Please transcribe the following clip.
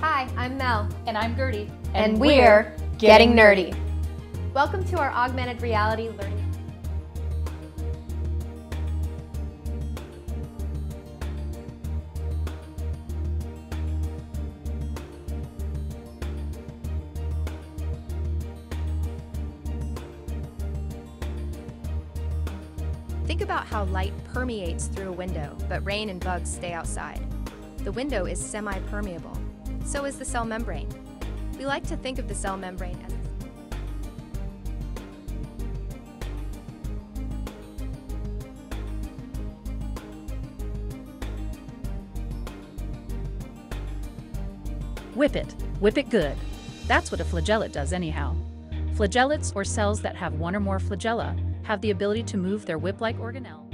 Hi, I'm Mel. And I'm Gerdy. And we're Getting Nerdy. Welcome to our augmented reality learning. Think about how light permeates through a window, but rain and bugs stay outside. The window is semi-permeable. So is the cell membrane. We like to think of the cell membrane as Whip it. Whip it good. That's what a flagellate does anyhow. Flagellates, or cells that have one or more flagella, have the ability to move their whip-like organelle